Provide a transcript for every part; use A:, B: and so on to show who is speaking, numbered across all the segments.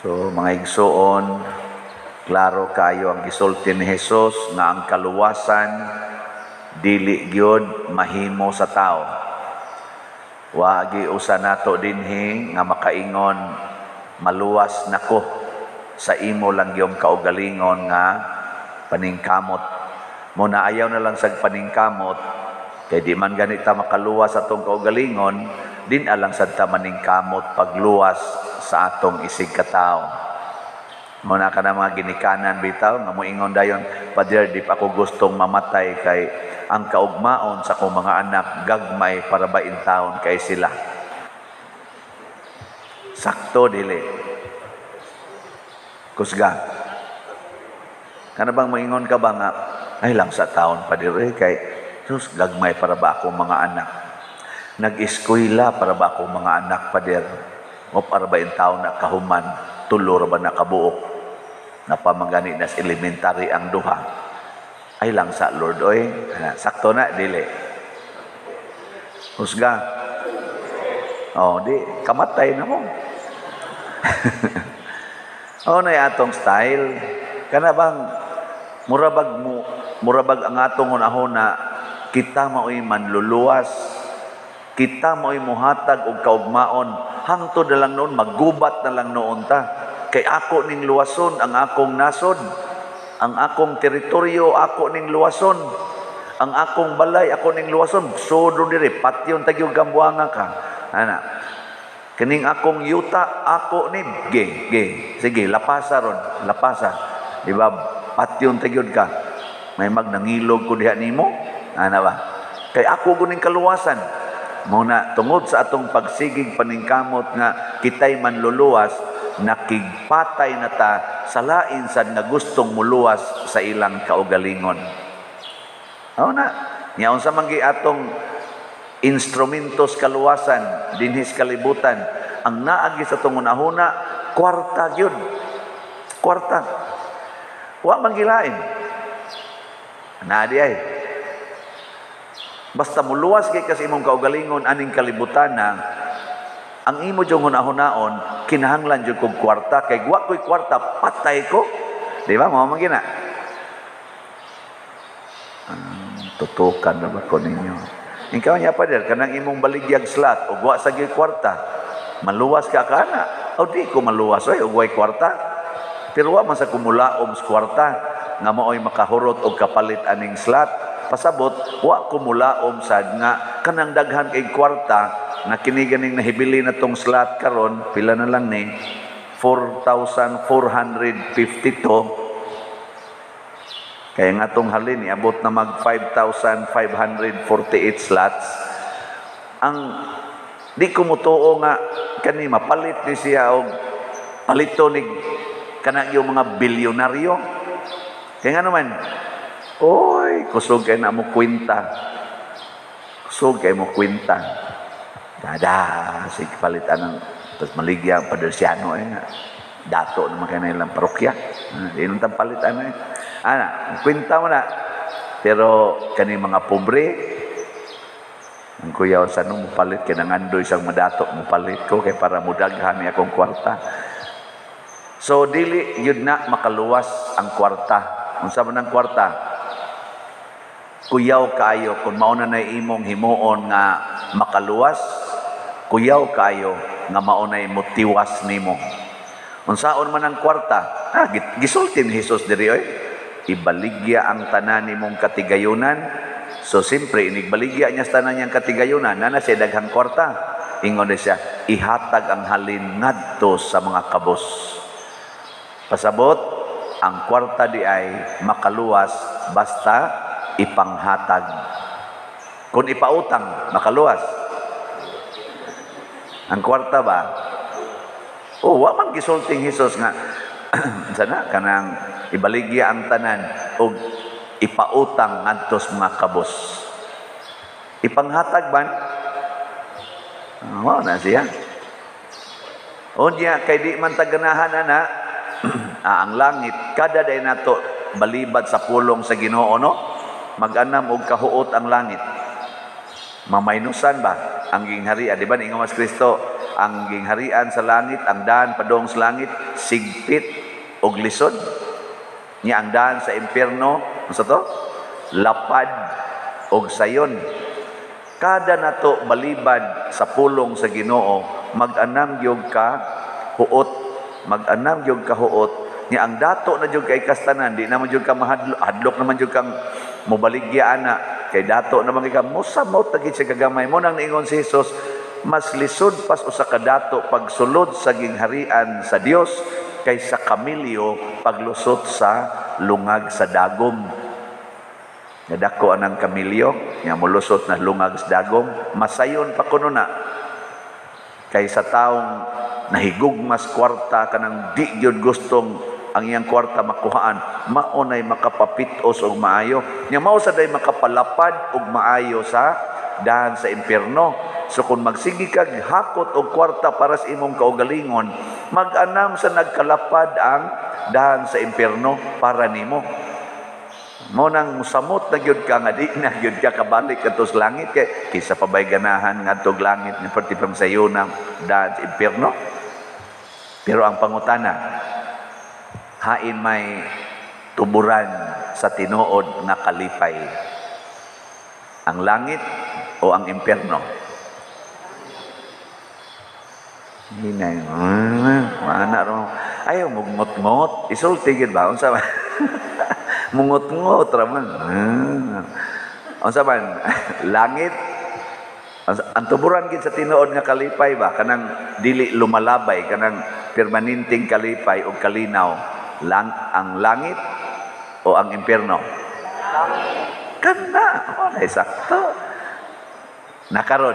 A: So mga igsoon, klaro kayo ang gisulti ni Jesus nga ang kaluwasan dili gyud mahimo sa tao. Wa giusa nato dinhi nga makaingon maluwas nako sa imo lang yung kaugalingon nga paningkamot. Muna ayaw na lang sa paningkamot kay di man ganita makaluwas atong kaugalingon, din alang sa ta maningkamot pagluwas sa atong isig katao. Muna ka na mga ginikanan bitaw nga moingon dayon, Pader, di pa ko gustong mamatay kay ang kaugmaon sa kong mga anak gagmay para bain taon kay sila. Sakto dili. Kusga. Kana bang moingon ka ba nga ay lang sa taon Pader kay sus gagmay para ba akong mga anak. Nag-eskwela para ba akong mga anak Pader. O para ba yung tao na kahuman, tulor ba na kabuok, na pamangani na elementary ang duha. Ay lang sa Lord, oy. Sakto na, dili. Husga. Oh, di, kamatay na mo. Na atong style. Kana bang, murabag ang atong unahon na kita mao'y manluluwas, kita mao'y muhatag og kaugmaon, hangtod na lang noon, maggubat na lang noon ta. Kay ako ning luwason ang akong nasod, ang akong teritoryo ako ning luwason, ang akong balay ako ning luwason. Sodo diri patyon tagyo gambuanga ka. Ana. Kining akong yuta ako ni ge. Sige, lapasa ron, lapasa. Di ba? Patyon tagyo ka. May magnangilog ko diha nimo. Ana ba? Kay ako guning kaluwasan. Muna tungod sa atong pagsigig paningkamot nga kitay manluluwas, nakigpatay na ta sa lain sad nga gustong muluwas sa ilang kaugalingon. Na niya unsa man gi atong instrumentos kaluwasan dinhis kalibutan, ang naagi sa atong unahuna kwarta gyud. Kwarta. Wa man gilain. Naadi ay basta muluwas kay kasi imong kaugalingon aning kalibutan na ang imo jung hunahunaon kinahanglan jud kog kwarta kay wa koy kwarta patay ko. Di ba? Mao man gina. Tutukan na ba ko ninyo? Ikaw niya Pader kanang imong baligyag slot ug wa sa gyud kwarta. Maluwas ka kana. O di ko maluwas oy ug way kwarta. Pero wa man sa kumulaom sa kwarta nga maoy makahurot og kapalit aning slot. Pasabot, wa kumulaom sad nga kanang daghan kay kwarta na kini ganing nahibili na tong slot karon pila na lang ni 4,452 kaya nga tong halin iabot na mag 5,548 slots. Ang di ko mutuo nga kani mapalit ni siya og palito ni kanang yung mga bilyonaryo. Kaya nga naman oy, kusog kayo na mo kwenta. Kusog kayo mo kwenta. Dada, sige palitan ng tapos maligya ang Padersiano dato naman kayo na ilang parokya. Di nang palitan na kwenta mo na. Pero kani mga pobre, ang kuya sa nung mupalit, kinangandoy isang madato, mupalit ko kay para mudaghan niya akong kwarta. So, dili yun na makaluwas ang kwarta. Unsa man ang kwarta? Kuyaw kayo kung mauna na imong himuon nga makaluwas, kuyaw kayo nga maunay motiwas nimo. Unsaon man ang kwarta? Gisulti ni Jesus diri oy. Ibaligya ang tanan nimong katigayunan. So simpre inigbaligya niya sa tanan niyang katigayunan, nana siya daghang kwarta. Ingon siya, ihatag ang halin ngadto sa mga kabos. Pasabot, ang kwarta di ay makaluwas basta ipanghatag. Kung ipautang, makaluwas. Ang kwarta ba? Wa man gisulting Jesus nga sana kanang ibaligya ang tanan o ipautang ngadtos mga kabos. Ipanghatag ban? Na siya. Unya kay di man taganahan ana ang langit kada day nato balibad sa pulong sa Ginoo no? Mag-anam og kahuot ang langit. Mamaynusan ba ang gingharian? Di ba ni Mas Kristo, ang gingharian sa langit, ang daan padong sa langit, sigpit og lisod. Nya ang daan sa impierno, unsa to? Lapad og sayon. Kada nato balibad sa pulong sa Ginoo, mag-anam gyud ka huot, mag-anam gyud ka huot. Nya ang dato na jud kay kastanan, di naman jud ka mahadlok naman jud kang mobaligya ana, kay dato naman kay ka mosamot tagid sa kagamay mo nang niingon si Hesus, mas lisod pas usa ka dato pagsulod sa gingharian sa Dios kaysa kamilyo paglusot sa lungag sa dagom. Nadako anang kamilyo nga molusot na lungag sa dagom, masayon pa kuno na kaysa taong nahigugmas kwarta kanang di gyud gustong ang iyang kwarta makuhaan, maunay makapapitos og maayo. Nya mao sa day makapalapad og maayo sa dahan sa impierno. So kung magsigi kag hakot og kwarta para sa imong kaugalingon, mag-anam sa nagkalapad ang dahan sa impierno para nimo. Mo nang musamot na gyud ka nga di na gyud ka kabalik adto sa langit kay kisa pa bay ganahan ngadto langit ni perti pamsayona dahan sa impierno. Pero ang pangutana, hain may tuburan sa tinuod na kalipay, ang langit o ang impierno? Hindi na yun. Mana ro. Ayaw, mungot-ngot. Isulti gid ba? Unsa man? Mungot-ngot raman. Unsa man? Langit. Ang tuburan gid sa tinuod nga kalipay ba? Kanang dili lumalabay, kanang permanenteng kalipay o kalinaw. Ang langit o ang impierno? Langit. Kana. Ay, sakto. Nakaron.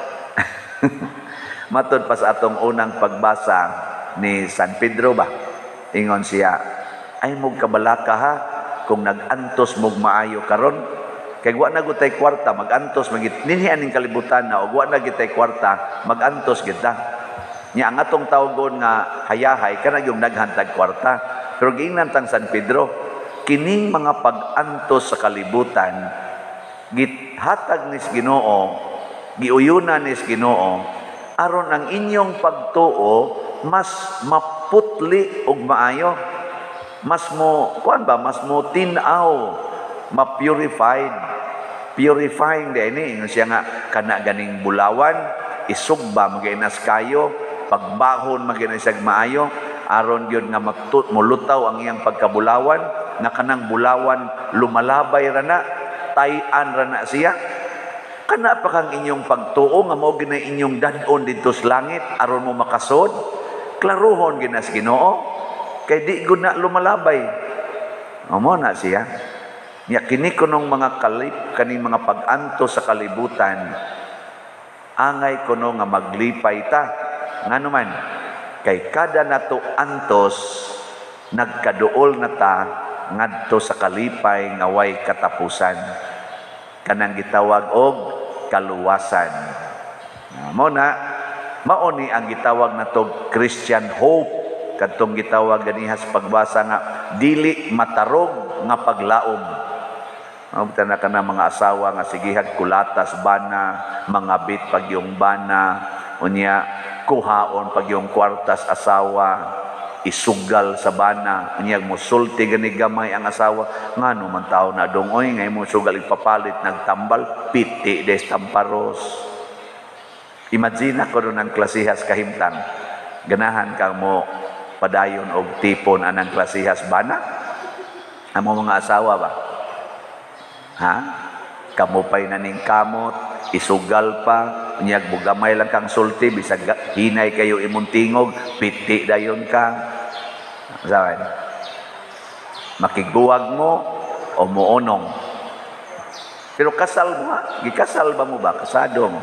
A: Matod pa sa atong unang pagbasa ni San Pedro ba? Ingon siya, ay mog kabalaka ha, kung nag-antos mog maayo karon, kay wa na gutay kwarta, mag-antos, ninhian ning kalibutan na, o wa na gitay kwarta, mag-antos kita. Nya ang atong tawgon nga hayahay, kana yung naghantag kwarta. Pero giingnan tang San Pedro, kining mga pag-antos sa kalibutan, githatag nis Ginoo, giuyunan nis Ginoo, aron ang inyong pagtuo mas maputli og maayo, mas mo tinaw, ma-purified, purifying din siya nga kana ganing bulawan isugba maginas kayo, pagbahon maginas sag maayo, aron gyud nga mulutaw ang iyang pagkabulawan, nga kanang bulawan lumalabay ra na, tay-an ra na siya. Kana pa kang inyong pagtuo nga mao gina inyong dad-on dito sa langit aron mo makasod, klaruhon ginas Ginoo kay di gud na lumalabay. Amo na siya. Nya kini kunong mga kaning mga pag-anto sa kalibutan, angay kuno nga maglipay ta. Ngano man kay kada nato antos nagkaduol na ta ngadto sa kalipay nga way katapusan, kanang gitawag og kaluwasan. Mao ni ang gitawag nato Christian hope, kadtong gitawag ganiha sa pagbasa nga dili matarog nga paglaom. Mabta na kana mga asawa nga sigihag kulatas bana, mangabit pagyong bana, unya kuhaon pagyong kwartas asawa, isugal sa bana, unya musulti gani gamay ang asawa, ngano man tawo na dongoy ngay mo sugal ipapalit nagtambal piti des tamparos. Imagine ko ng klasihas kahimtang, ganahan kang mo padayon og tipon anang klasihas bana, amo mga asawa ba? Ha? Kamupay na ning kamot, isugal pa, nyag bugamay lang kang sulti, bisag hinay kayo imong tingog, piti dayon ka. Sabi, makiguwag mo o muonong. Pero kasal mo ha? Gikasal ba mo ba? Kasado mo.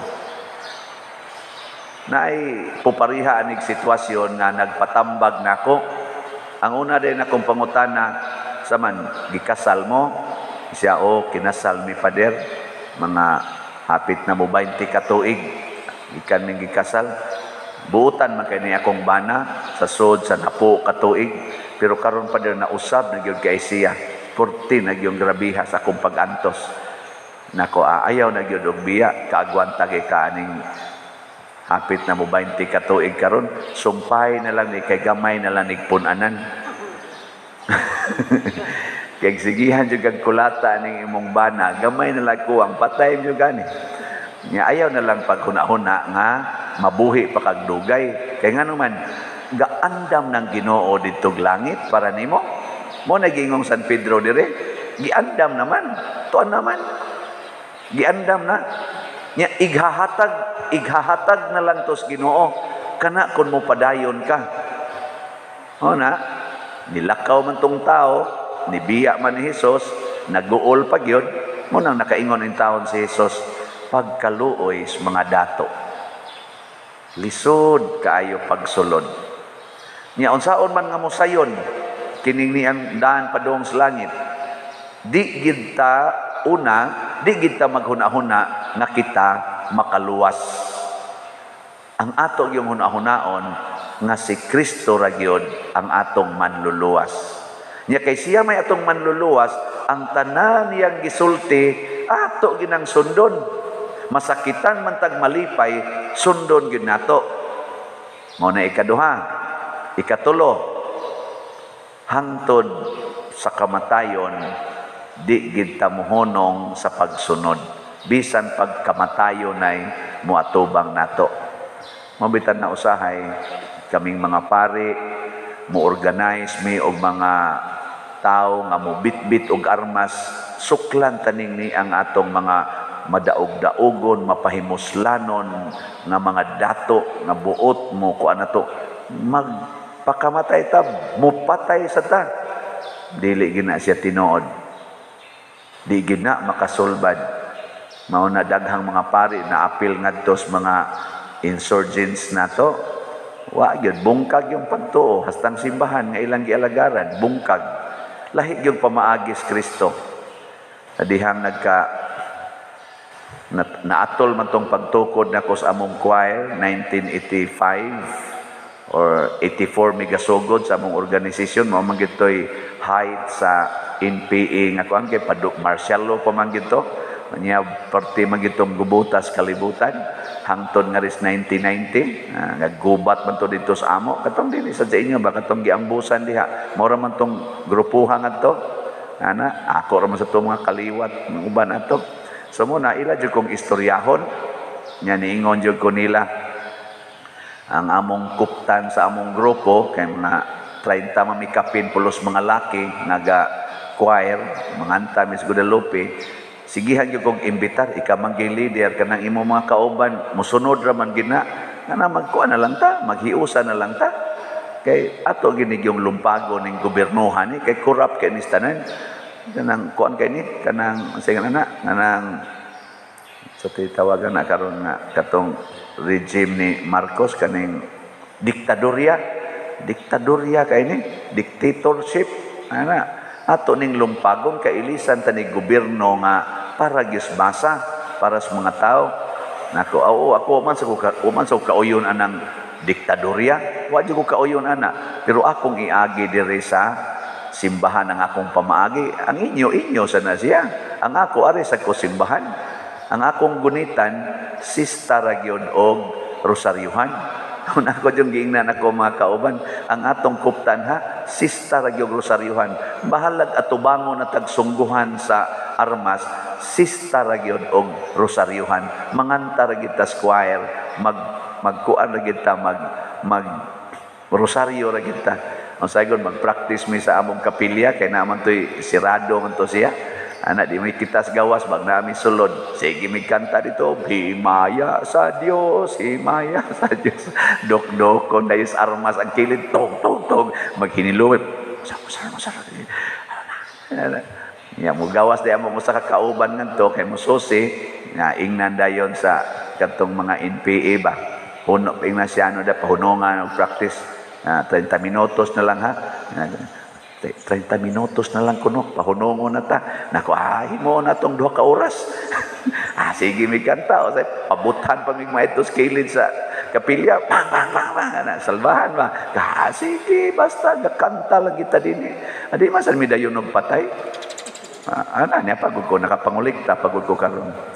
A: Na ay pupariha anig sitwasyon na nagpatambag nako. Ang una din akong pangutana, saman, gikasal mo? Siya, kinasal mi pader, mga hapit na mo 20 katuig, ikan ming gikasal. Buutan man kay ni akong bana, sa sod, sa napo katuig, pero karon pader na usab, nagyod kay siya, 40 nagyong grabiha sa akong pag-antos. Nako, ayaw nagyod og biya, kaagwan tagay ka aning Hapit na mo 20 ka tuig karon, sumpay na lang ni kay gamay na lang nigpunanan. Kay sigihan jud kag kulata ning imong bana, gamay na lang kuwang patay jud gani. Nya ayaw na lang paghuna-huna nga mabuhi pa kag dugay. Kay ngano man gaandam ng Ginoo didtog langit para nimo. Mo nagingong San Pedro dire, giandam naman, tuan naman. Giandam na. Nya ighahatag na lang tos Ginoo kana kun mo padayon ka. O na, nilakaw man tong tao, nibiya man ni Hesus, naguol pa gyud, mo nang nakaingon in taon si Hesus, pagkaluoy sa mga dato. Lisod kaayo pagsulod. Nya unsaon man nga mosayon kining niyang daan padung sa langit. Di gid ta di gid ta maghuna-huna nga kita makaluwas. Ang ato yung huna-hunaon nga si Kristo ra gyud ang atong manluluwas. Nya kay siya may atong manluluwas, ang tanan niyang gisulti ato ginang sundon. Masakitan man tag malipay, sundon gyud nato. Mao na ikaduha, ikatulo, hangtod sa kamatayon di gid ta mohonong sa pagsunod. Bisan pagkamatayon ay muatubang nato. Mabitan na usahay kaming mga pari mo organize mi og mga tao nga mo bitbit og armas, suklan taning ni ang atong mga madaog-daogon, mapahimuslanon nga mga dato nga buot mo kuan nato magpakamatay ta, mupatay sa ta. Dili gina siya tinuod, di gina makasulbad. Mao na daghang mga pari na apil ngadto sa mga insurgents nato. Wa gyud bungkag yung pagtuo, hastang simbahan nga ilang gialagaran bungkag. Lahi gyud pamaagis Kristo. Adihang naatol man tong pagtukod nako sa among choir 1985 or 84 migasugod sa among organisasyon. Mao man gitoy height sa NPA nga kuan kay Paduk Marcialo pa man gito. Nya parte man gitong gubutas kalibutan hangtod nga ris 1990 naggubat man to dito sa amo katong dinhi sa inyo ba katong giambusan diha mao ra man tong grupuhan ngadto ana ako ra man sa to mga kaliwat ng uban ato so mo na ila jud kong istoryahon nya niingon jud ko nila ang among kuptan sa among grupo kay na 30 mamikapin pulos mga laki naga choir manganta Miss Guadalupe. Sigihan yung kong imbitar, ika mangging leader, kanang imo mga kauban, musunod raman gina, na magkuha na lang ta, maghiusa na lang ta. Kay ato ginig yung lumpago ng gobernuhan, kay corrupt kay nistanan. Kanang kuan kay ni, kanang, sige na, kanang, sa titawagan na karon nga, katong regime ni Marcos, kanang diktadorya kay ni, dictatorship, ato ning lumpagong kailisan tani gobyerno nga para gisbasa para sa mga tao. Nako ako man sa kauyon anang diktadorya, wa jud ko kauyon ana, pero akong iagi diri sa simbahan ang akong pamaagi. Ang inyo sana siya. Ang ako ari sa ko simbahan. Ang akong gunitan sista ra gyud og rosaryuhan. Kung ako yung giingnan ako mga kauban, ang atong kuptan sista ra gyud rosaryuhan. Bahalag atubangon na tagsungguhan sa armas, sista ra gyud og rosaryuhan. Manganta ra gyud ta choir, magkuan ra gyud ta mag rosaryo ra gyud ta. Ang sagon mag-practice mi sa among kapilya kay naman toy sirado man to siya. Ana di may kitas gawas bag namin sulod. Sige mi kanta dito, himaya sa Dios, himaya sa Dios. Dok-dokon dayos armas ang kilid tog. Maghiniluwit. Masar. Ya mo gawas di amo mo sa kakauban ngadto kay mo susi nga ingnan dayon sa katong mga NPA ba. Huno Ignaciano da pahunongan og practice 30 minutos na lang 30 minutos na lang kuno, pahunongon na ta. Nako, mo na tong 2 ka oras. Sige, may kanta. O, pabutan pa may maitos kilid sa kapilya. Bang. Salbahan ba? Sige, basta, kanta lang kita din. Adi, masan mi dayon og patay? Niya, pagod ko, nakapangulikta, pagod ko karon.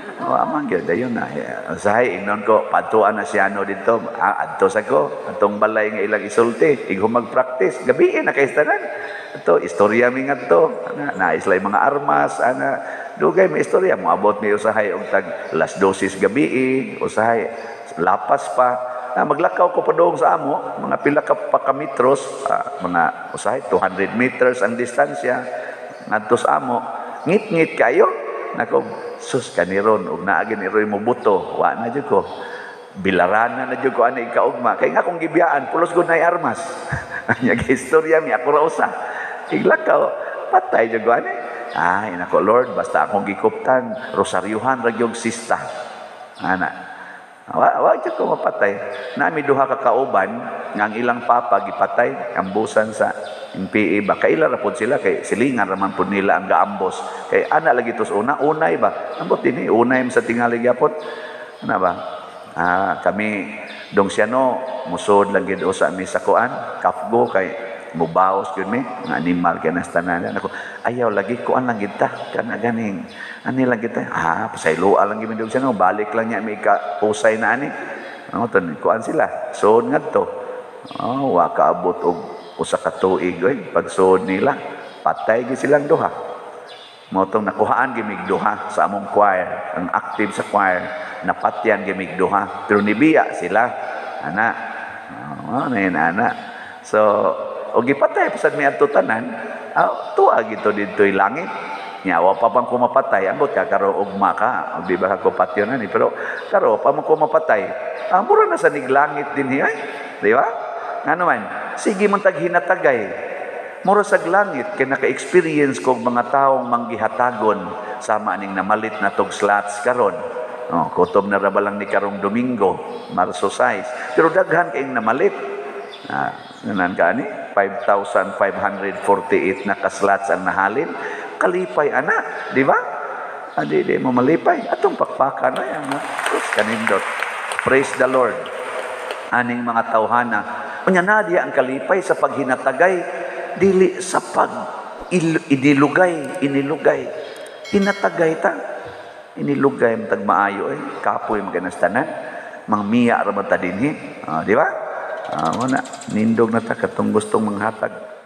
A: Wa man gyud dayon na. Usahay ingnon ko patuan na si ano dito. Adto sa ko atong balay nga ilang isulti. Igho mag-practice gabi na kay tanan. Ato istorya mi ngadto. Na islay mga armas ana dugay may istorya mo abot mi usahay og tag las dosis gabi usahay lapas pa. Maglakaw ko pa doon sa amo, mga pila ka metros, mga usahay 200 meters ang distansya ngadto sa amo. Ngit-ngit kayo. Nako, sus kaniron ug naagi ni Roy mo buto, wa na jud ko. Bilarana na jud ko ani ikaugma. Kay nga kung gibiyaan, pulos gud nay armas. Anya kay istorya mi ako ra usa. Iglakaw, patay jud ko ani. Ay nako Lord, basta akong gikuptan, rosaryuhan ra gyud sista. Ana. Wa jud ko mapatay. Nami duha ka kauban nga ang ilang papa gipatay ambusan sa MPA ba kaila ra pud sila kay silingan ra man pud nila ang gaambos kay ana lagi tos unay ba ambot dinhi unay sa tingali gyapon ana ba kami dong siano musod lang gid usa mi sa kuan kafgo kay mubaos gyud mi nga animal kay nas tanan ako ayaw lagi kuan lang gid ta kana ganing ani lang gid ta pasayloa lang gid mi dong siano balik lang niya mi ka usay na ani ton kuan sila sod ngadto wa kaabot og usa ka tuig pagsuod nila patay gi silang duha motong nakuhaan gimig duha sa among choir ang active sa choir napatyan gimig duha pero nibiya sila ana ana so og gipatay pasad mi adto tanan tuwa gito ditoy langit nya wa pa bang kumapatay ambot ka karo ugma ka di ba ko patyon ani pero karo pa mo kumapatay mura na sa niglangit dinhi di ba ngano man sige man tag hinatagay mura sa langit kay naka-experience kog mga taong manggihatagon sama aning namalit na tog slots karon kutob na ra ba lang ni karong Domingo Marso 6 pero daghan kay namalit nanan ka ani 5,548 na ka slots ang nahalin kalipay ana di ba di mo malipay atong pakpakan na yan kanindot praise the Lord aning mga tawhana unya nadia ang kalipay sa paghinatagay dili sa pag inilugay hinatagay ta inilugay matag maayo kapoy maganastanan mangmiya ra man ta dinhi di ba wala nindog na ta katong gustong manghatag